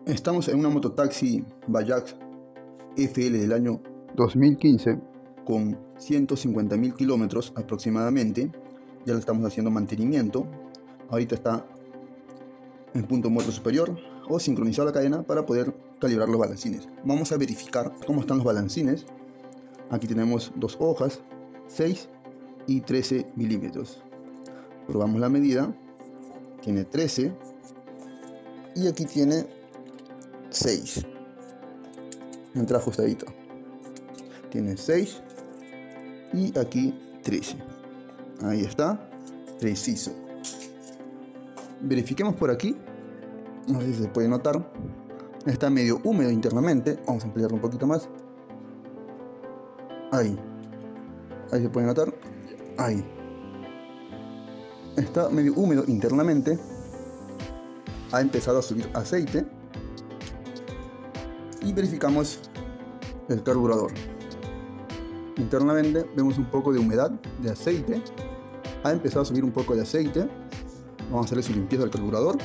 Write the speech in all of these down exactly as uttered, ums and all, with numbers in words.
Estamos en una mototaxi Bajaj F L del año dos mil quince con ciento cincuenta mil kilómetros aproximadamente. Ya le estamos haciendo mantenimiento. Ahorita está en punto muerto superior o sincronizado la cadena para poder calibrar los balancines. Vamos a verificar cómo están los balancines. Aquí tenemos dos hojas, seis y trece milímetros. Probamos la medida. Tiene trece y aquí tiene seis. Entra ajustadito. Tiene seis y aquí trece. Ahí está, preciso. Verifiquemos por aquí. A ver si se puede notar. Está medio húmedo internamente. Vamos a ampliarlo un poquito más. Ahí. Ahí se puede notar. Ahí. Está medio húmedo internamente. Ha empezado a subir aceite. Y verificamos el carburador. Internamente vemos un poco de humedad de aceite. Ha empezado a subir un poco de aceite. Vamos a hacerle su limpieza al carburador.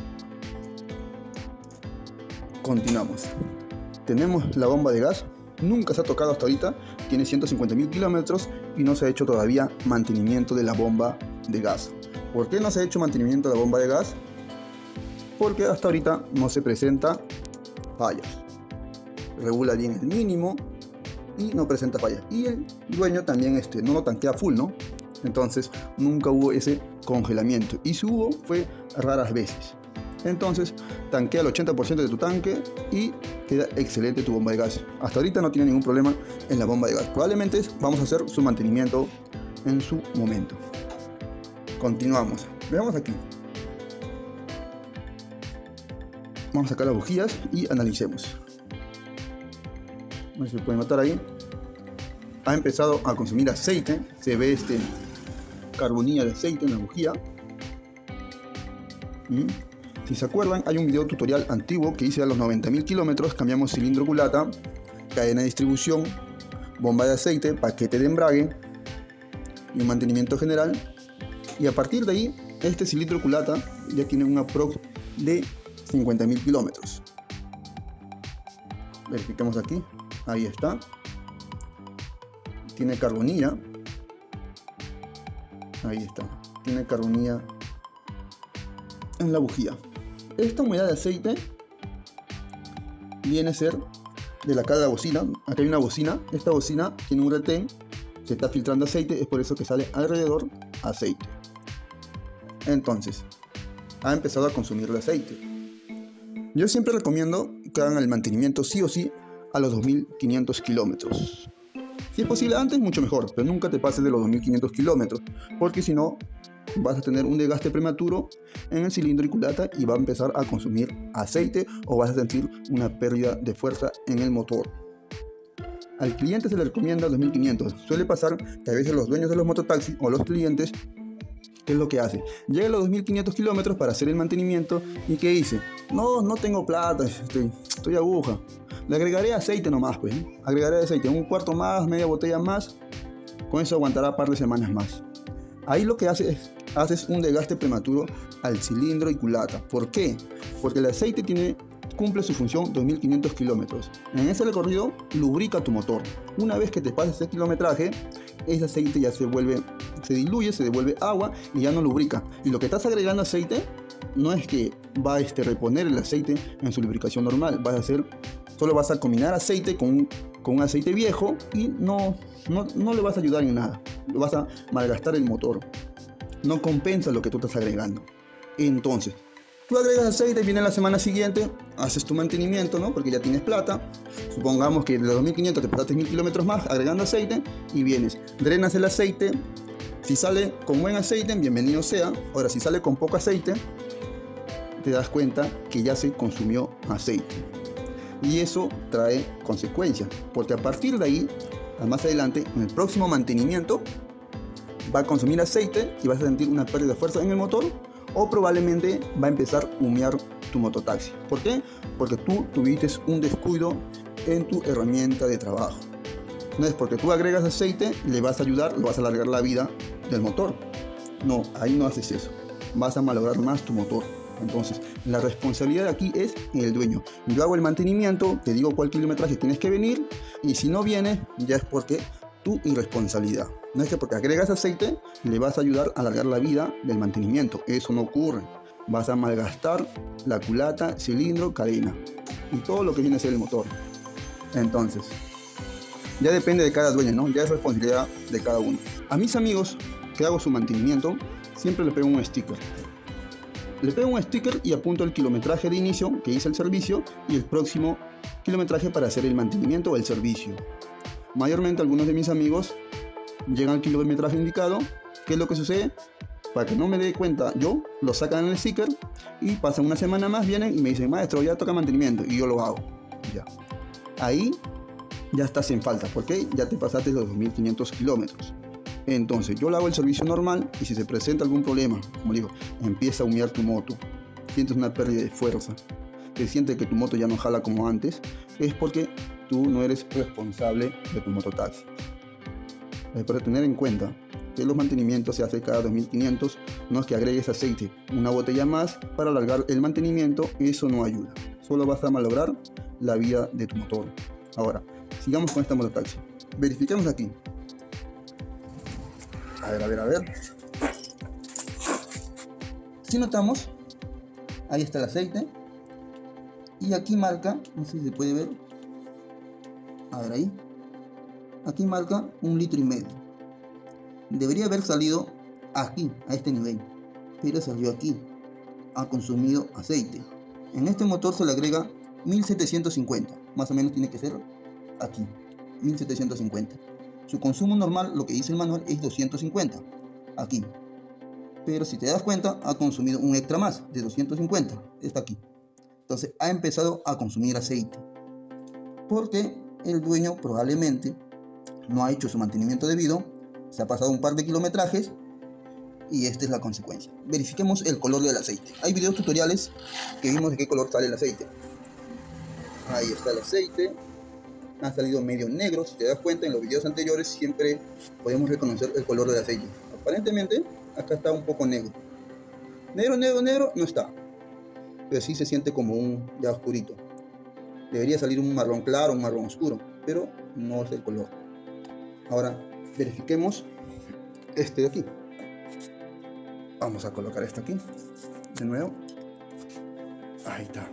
Continuamos. Tenemos la bomba de gas. Nunca se ha tocado hasta ahorita. Tiene ciento cincuenta mil kilómetros y no se ha hecho todavía mantenimiento de la bomba de gas. ¿Por qué no se ha hecho mantenimiento de la bomba de gas? Porque hasta ahorita no se presenta fallas. Regula bien el mínimo y no presenta fallas. Y el dueño también este, no lo tanquea full, ¿no? Entonces nunca hubo ese congelamiento. Y si hubo, fue raras veces. Entonces tanquea el ochenta por ciento de tu tanque y queda excelente tu bomba de gas. Hasta ahorita no tiene ningún problema en la bomba de gas. Probablemente vamos a hacer su mantenimiento en su momento. Continuamos. Veamos aquí. Vamos a sacar las bujías y analicemos. No sé si se puede notar ahí. Ha empezado a consumir aceite. Se ve este carbonilla de aceite en la bujía. ¿Mm? Si se acuerdan, hay un video tutorial antiguo que hice a los noventa mil kilómetros. Cambiamos cilindro culata, cadena de distribución, bomba de aceite, paquete de embrague y un mantenimiento general. Y a partir de ahí, este cilindro culata ya tiene un aprox de cincuenta mil kilómetros. Verifiquemos aquí. Ahí está. Tiene carbonilla. Ahí está. Tiene carbonilla en la bujía. Esta humedad de aceite viene a ser de la cara de la bocina. Aquí hay una bocina. Esta bocina tiene un retén. Se está filtrando aceite. Es por eso que sale alrededor aceite. Entonces, ha empezado a consumir el aceite. Yo siempre recomiendo que hagan el mantenimiento sí o sí a los dos mil quinientos kilómetros. Si es posible antes, mucho mejor, pero nunca te pases de los dos mil quinientos kilómetros, porque si no, vas a tener un desgaste prematuro en el cilindro y culata y va a empezar a consumir aceite o vas a sentir una pérdida de fuerza en el motor. Al cliente se le recomienda dos mil quinientos. Suele pasar que a veces los dueños de los mototaxis o los clientes, ¿qué es lo que hace? Llega a los dos mil quinientos kilómetros para hacer el mantenimiento y ¿qué dice? No, no tengo plata, estoy, estoy aguja. Le agregaré aceite nomás, pues. ¿eh? Agregaré aceite, un cuarto más, media botella más. Con eso aguantará un par de semanas más. Ahí lo que hace es, haces un desgaste prematuro al cilindro y culata. ¿Por qué? Porque el aceite tiene, cumple su función dos mil quinientos kilómetros. En ese recorrido lubrica tu motor. Una vez que te pases ese kilometraje, ese aceite ya se vuelve, se diluye, se devuelve agua y ya no lubrica. Y lo que estás agregando aceite no es que va a este, reponer el aceite en su lubricación normal. Vas a hacer, solo vas a combinar aceite con un, con un aceite viejo y no, no, no le vas a ayudar en nada. Lo vas a malgastar el motor. No compensa lo que tú estás agregando. Entonces, tú agregas aceite, viene la semana siguiente, haces tu mantenimiento, ¿no? Porque ya tienes plata. Supongamos que de los dos mil quinientos te pasaste mil kilómetros más agregando aceite y vienes, drenas el aceite. Si sale con buen aceite, bienvenido sea. Ahora, si sale con poco aceite, te das cuenta que ya se consumió aceite. Y eso trae consecuencias, porque a partir de ahí, más adelante, en el próximo mantenimiento, va a consumir aceite y vas a sentir una pérdida de fuerza en el motor. O probablemente va a empezar a humear tu mototaxi. ¿Por qué? Porque tú tuviste un descuido en tu herramienta de trabajo. No es porque tú agregas aceite, le vas a ayudar, le vas a alargar la vida del motor. No, ahí no haces eso. Vas a malograr más tu motor. Entonces, la responsabilidad aquí es el dueño. Yo hago el mantenimiento, te digo cuál kilometraje tienes que venir, y si no vienes, ya es porque tu irresponsabilidad. No es que porque agregas aceite le vas a ayudar a alargar la vida del mantenimiento. Eso no ocurre. Vas a malgastar la culata, cilindro, cadena y todo lo que viene a ser el motor. Entonces, ya depende de cada dueño, ¿no? Ya es responsabilidad de cada uno. A mis amigos que hago su mantenimiento, siempre le pego un sticker. Le pego un sticker y apunto el kilometraje de inicio que hice el servicio y el próximo kilometraje para hacer el mantenimiento o el servicio. Mayormente algunos de mis amigos llegan al kilometraje indicado. ¿Qué es lo que sucede? Para que no me dé cuenta yo, lo sacan en el sticker y pasan una semana más, vienen y me dicen, maestro, ya toca mantenimiento, y yo lo hago. Ya. Ahí ya estás en falta, porque ya te pasaste los dos mil quinientos kilómetros. Entonces yo le hago el servicio normal y si se presenta algún problema, como digo, empieza a humear tu moto, sientes una pérdida de fuerza, te sientes que tu moto ya no jala como antes, es porque tú no eres responsable de tu mototaxi. Es para tener en cuenta que los mantenimientos se hacen cada dos mil quinientos, no es que agregues aceite, una botella más para alargar el mantenimiento, eso no ayuda, solo vas a malograr la vida de tu motor. Ahora, sigamos con esta mototaxi, verifiquemos aquí. A ver, a ver, a ver. Si notamos, ahí está el aceite. Y aquí marca, no sé si se puede ver. A ver ahí. Aquí marca un litro y medio. Debería haber salido aquí, a este nivel. Pero salió aquí. Ha consumido aceite. En este motor se le agrega mil setecientos cincuenta. Más o menos tiene que ser aquí. mil setecientos cincuenta. Su consumo normal, lo que dice el manual, es doscientos cincuenta, aquí. Pero si te das cuenta, ha consumido un extra más, de doscientos cincuenta, está aquí. Entonces ha empezado a consumir aceite. Porque el dueño probablemente no ha hecho su mantenimiento debido, se ha pasado un par de kilometrajes y esta es la consecuencia. Verifiquemos el color del aceite. Hay videos tutoriales que vimos de qué color sale el aceite. Ahí está el aceite. Ha salido medio negro, si te das cuenta en los videos anteriores siempre podemos reconocer el color del aceite. Aparentemente acá está un poco negro. Negro, negro, negro no está. Pero sí se siente como un ya oscurito. Debería salir un marrón claro, un marrón oscuro, pero no es el color. Ahora verifiquemos este de aquí. Vamos a colocar este aquí de nuevo. Ahí está.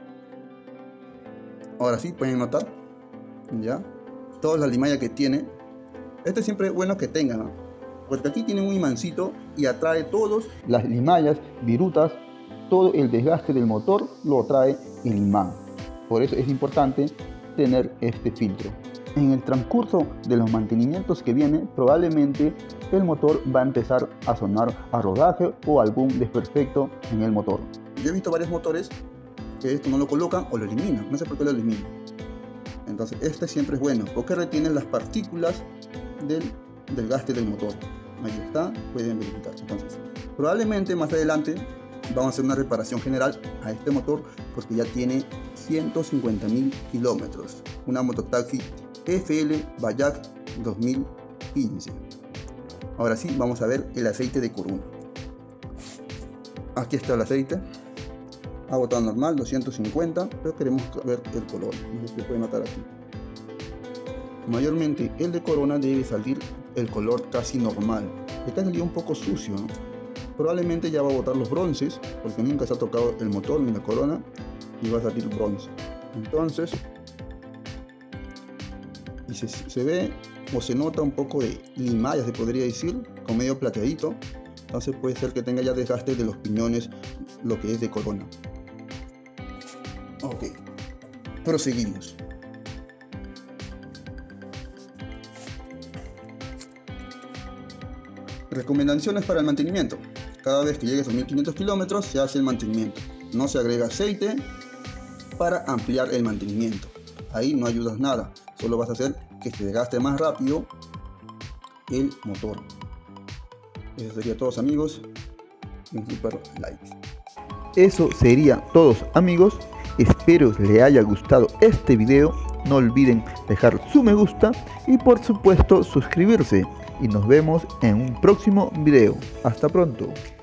Ahora sí pueden notar ya toda la limalla que tiene. Este siempre es bueno que tenga, ¿no? Porque aquí tiene un imancito y atrae todas las limallas, virutas, todo el desgaste del motor lo atrae el imán. Por eso es importante tener este filtro. En el transcurso de los mantenimientos que vienen, probablemente el motor va a empezar a sonar a rodaje o algún desperfecto en el motor. Yo he visto varios motores que esto no lo colocan o lo eliminan, no sé por qué lo eliminan. Entonces este siempre es bueno porque retiene las partículas del desgaste del motor. Ahí está, pueden verificar. Entonces probablemente más adelante vamos a hacer una reparación general a este motor porque ya tiene ciento cincuenta mil kilómetros. Una mototaxi F L Bayak dos mil quince. Ahora sí vamos a ver el aceite de Corona. Aquí está el aceite. Ha botado normal, doscientos cincuenta, pero queremos ver el color, no sé si se puede notar aquí. Mayormente el de Corona debe salir el color casi normal. Este ha salido un poco sucio, ¿no? Probablemente ya va a botar los bronces, porque nunca se ha tocado el motor ni la Corona, y va a salir bronce. Entonces, y se, se ve o se nota un poco de limalla, se podría decir, con medio plateadito. Entonces puede ser que tenga ya desgaste de los piñones, lo que es de Corona. Ok, proseguimos. Recomendaciones para el mantenimiento. Cada vez que llegues a mil quinientos kilómetros se hace el mantenimiento. No se agrega aceite para ampliar el mantenimiento. Ahí no ayudas nada, solo vas a hacer que se desgaste más rápido el motor. Eso sería todo, amigos. Un super like. Eso sería todo, amigos. Espero les haya gustado este video. No olviden dejar su me gusta y por supuesto suscribirse. Y nos vemos en un próximo video. Hasta pronto.